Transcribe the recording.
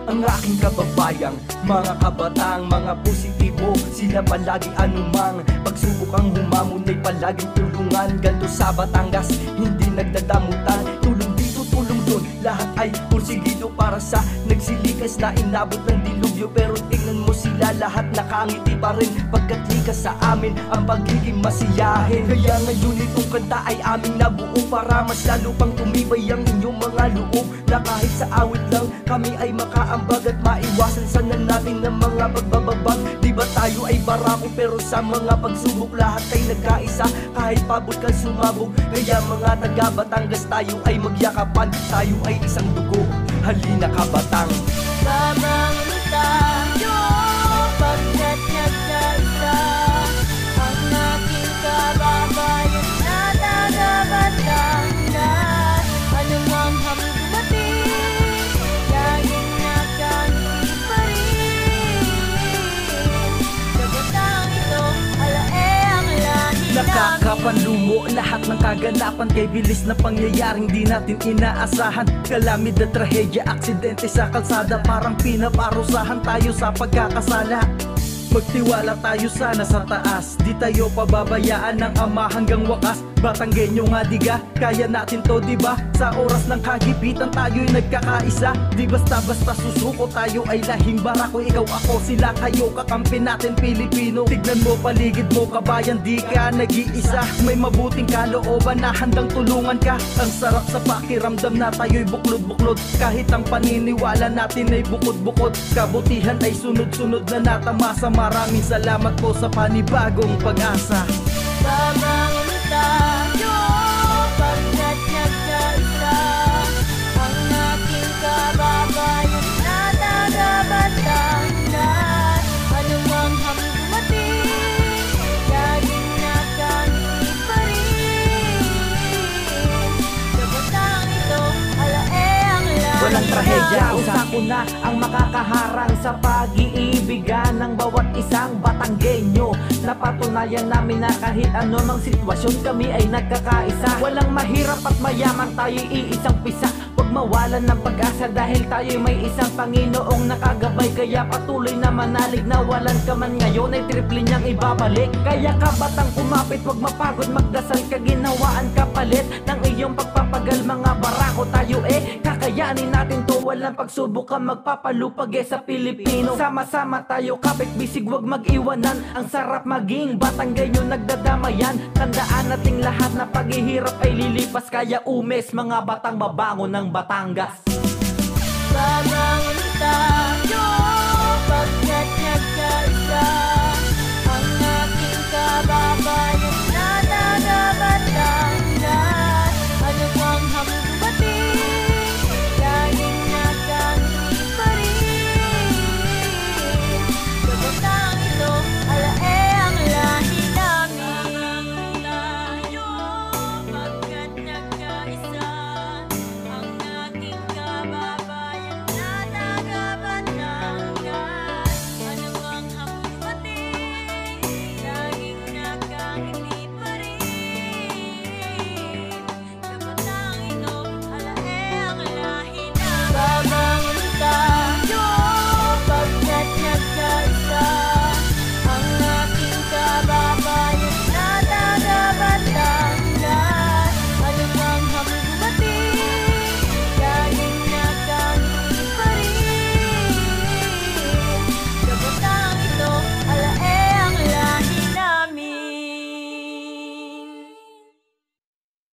ang aking kababayang mga kabatang, mga positibo, sila palagi anumang pagsubok ang humamon ay palaging tulungan. Ganto sa Batangas, hindi nagdadamutan, tulong dito, tulong doon, lahat ay porsigido para sa nagsilikas na inabot ng dilubyo. Pero tingnan mo sila, lahat nakangiti pa rin pagkat likas sa amin ang pagiging masiyahin. Kaya ngayon itong kanta ay aming nabuo para mas lalo pang tumibay ang inyong mga loob, na kahit sa awit lang kami ay makaambag at maiwasan sana natin ng mga pagbababag. Di ba tayo ay barako pero sa mga pagsubok lahat ay nagkaisa, kahit pabot kang sumabog. Kaya mga taga Batangas, tayo ay magyakapan, tayo ay isang dugo, halina kabatang. Babangon tayo pagkat nagkaisa ang ating kababayan na taga Batangas. Anumang hamon dumating, laging nakangiti pa rin. Sa batang ito, alae ang lahi namin. Nakakapanlumo lahat ng kaganapan, kay bilis na pangyayaring di natin inaasahan. Kalamidad, trahedya, aksidente sa kalsada, parang pinaparusahan tayo sa pagkakasala. Magtiwala tayo sana sa taas, di tayo pababayaan ng Ama hanggang wakas. Batanggenyo nga diga, kaya natin to diba? Sa oras ng kagipitan tayo'y nagkakaisa, di basta-basta susuko, tayo ay lahing barako. Ikaw ako, sila kayo, kakampi natin Pilipino. Tignan mo paligid mo kabayan, di ka nag-iisa. May mabuting kalooban na handang tulungan ka. Ang sarap sa pakiramdam na tayo'y buklod-buklod, kahit ang paniniwala natin ay bukod-bukod. Kabutihan ay sunod-sunod na natamasa. Maraming salamat po sa panibagong pag-asa. Babangon tayo pagkat nagkaisa ang ating kababayan na taga Batangas. Anumang hamon dumating, laging nakangiti pa rin. Sa batang ito, alae ang lahi Walang trahedya namin. o sakuna ang makakaharang sa pag-iibigan ng bawat isang Batanggenyo. Napatunayan namin na kahit anumang sitwasyon kami ay nagkakaisa. Walang mahirap at mayaman, tayo'y iisang pisa. Huwag mawalan ng pag-asa dahil tayo'y may isang Panginoong nakagabay. Kaya patuloy na manalig na walan ka man ngayon ay triple niyang ibabalik. Kaya kabatang kumapit, huwag mapagod magdasal, kaginhawaan kapalit ng iyong pagpapagal. Mga barako tayo kakayanin natin to. Walang pagsubok ang magpapalupag sa Pilipino. Sama-sama tayo, kapit bisig, huwag mag-iwanan. Ang sarap maging Batanggenyo, nagdadamayan. Tandaan nating lahat na paghihirap ay lilipas. Kaya umes mga batang babangon ng Batangas. Babangon tayo